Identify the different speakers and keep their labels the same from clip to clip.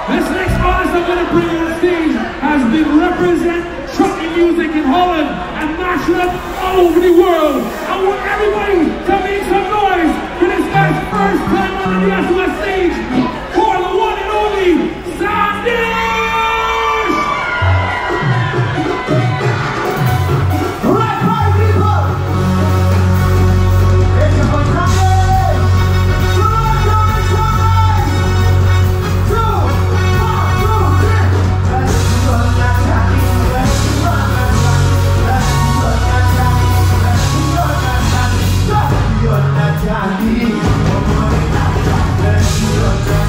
Speaker 1: This next artist I'm going to bring on stage has been representing trucking music in Holland and mashing up all over the world. I want everybody to make some noise for this guy's first time on the SOS stage for the one and only Sandesh!
Speaker 2: Alright, party people! It's your boy Sandesh! You're not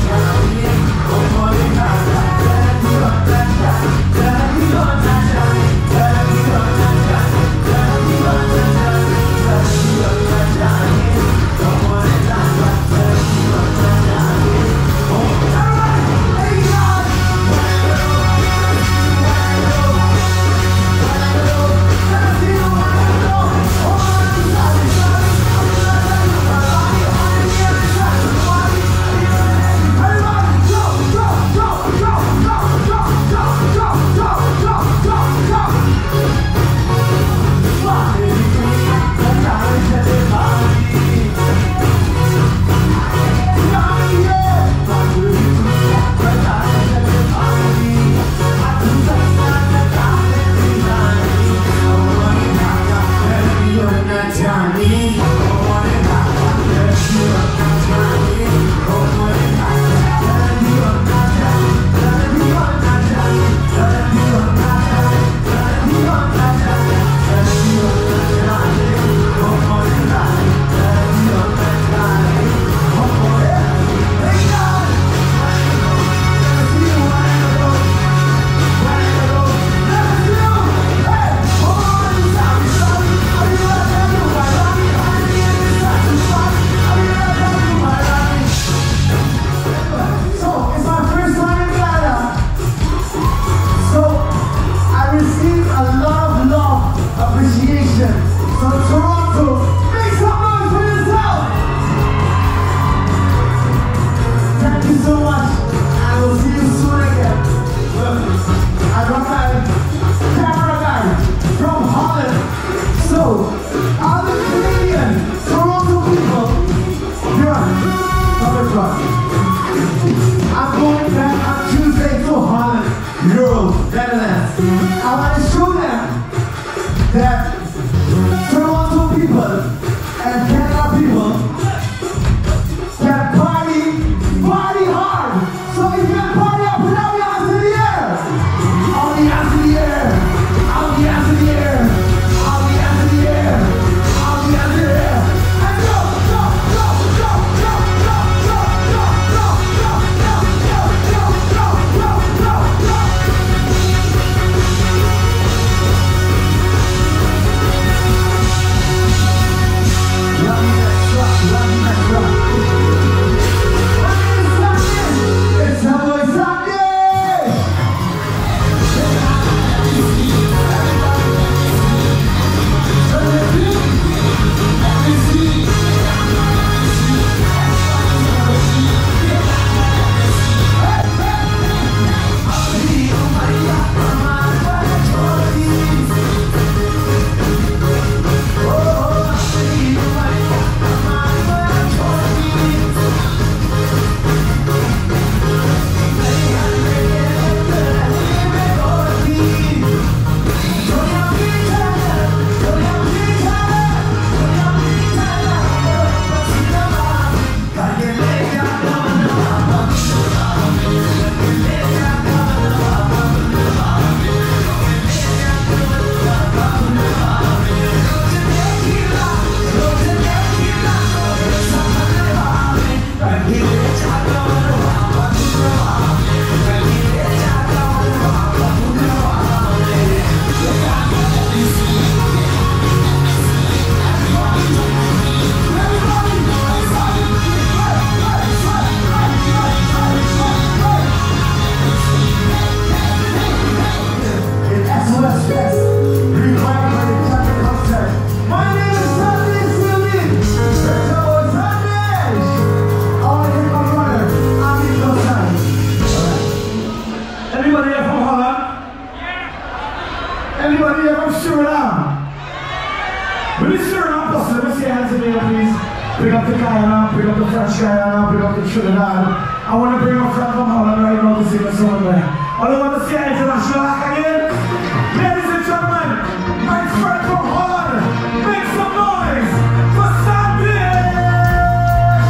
Speaker 3: Suriname. When it's Suriname, let me see your hands in the air, please. Pick up the Guyana, pick up the French Guyana, pick up the Trinidad. I want to bring a friend from Holland right now to sing a song with me. All I want to see an international act again. Ladies and gentlemen, my friend from Holland, make some noise for Sandish!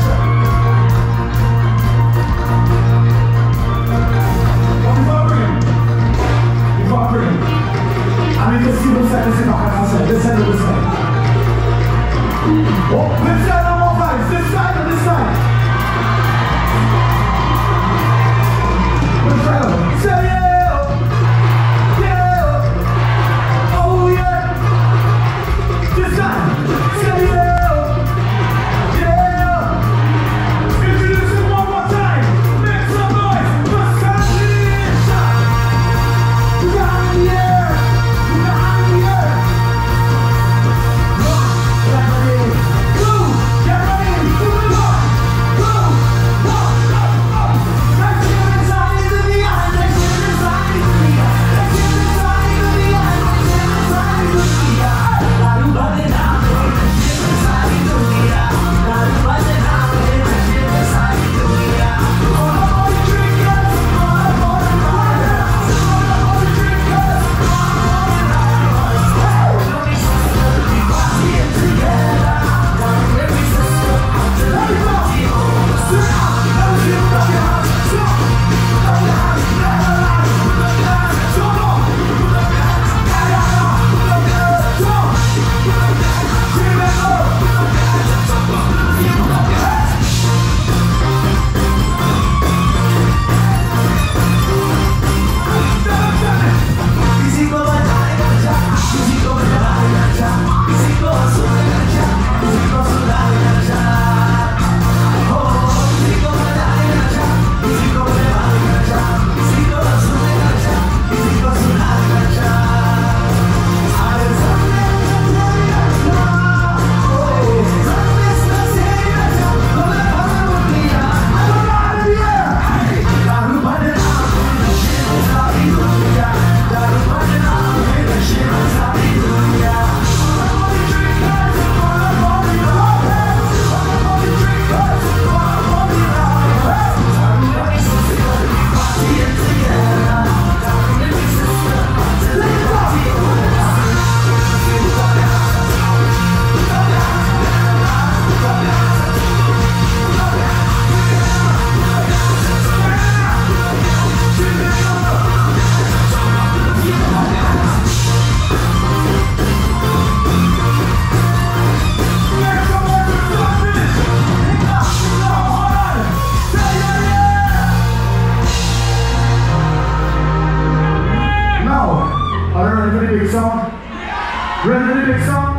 Speaker 3: Before I bring him, I need to see what's happening in the house. This side or this side? Oh, let's get on more vibes. This side or this side? Let's try it. Say yeah, yeah, oh yeah. This side. Say yeah, yeah. Introduce it one more time. Make some noise for Sandish. Round the air, round the air. Ready for the big song?